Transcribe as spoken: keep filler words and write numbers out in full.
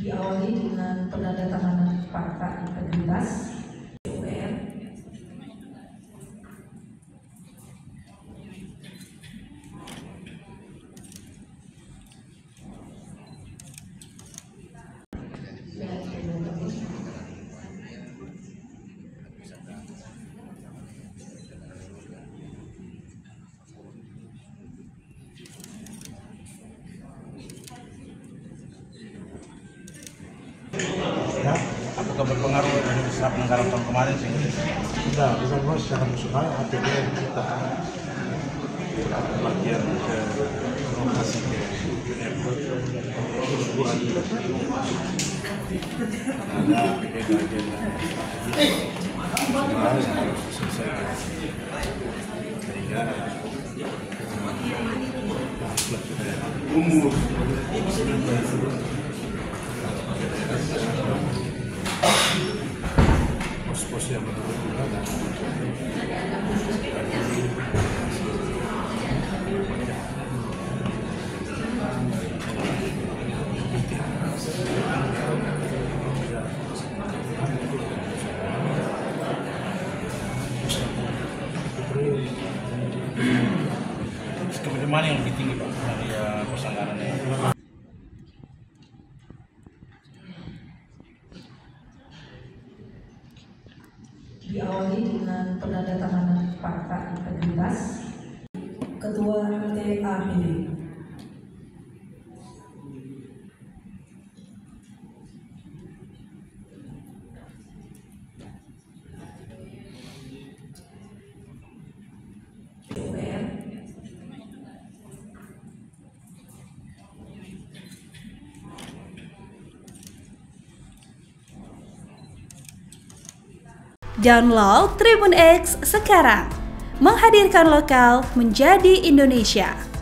diawali dengan penandatanganan Fakta Integritas U R. Ya, apakah berpengaruh dari usaha pelanggaran tahun kemarin sih? Tidak, bukan bos, jangan usaha A P B N kita Bagian ke lokasi ke bulan ada agenda-agenda yang harus diselesaikan sehingga umur pos-pos yang berbeda dan kemudian mana yang lebih tinggi Pak dari uh, persanggarannya? Diawali dengan penandatanganan Fakta Integritas Ketua T A P D. U R. Download Tribun X sekarang, menghadirkan lokal menjadi Indonesia.